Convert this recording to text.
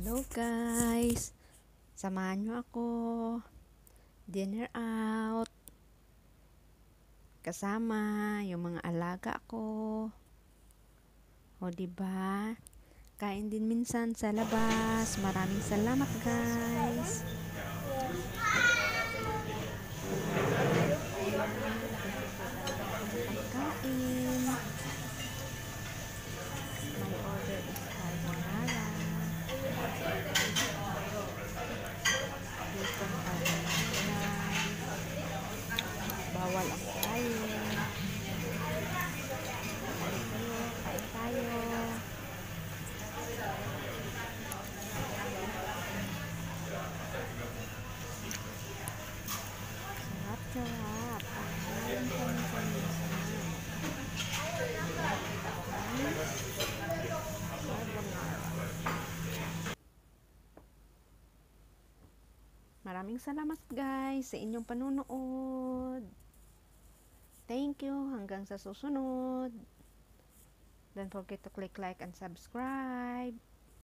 Hello guys! Samahan nyo ako. Dinner out. Kasama yung mga alaga ko. O diba? Kain din minsan sa labas. Maraming salamat guys. Pagkain. My order is carbonara. Bacon carbonara. Bawal ang kain. Kain tayo. Sarap-sarap. Kain kami sa minsan. Maraming salamat guys sa inyong panunood. Thank you. Hanggang sa susunod. Don't forget to click like and subscribe.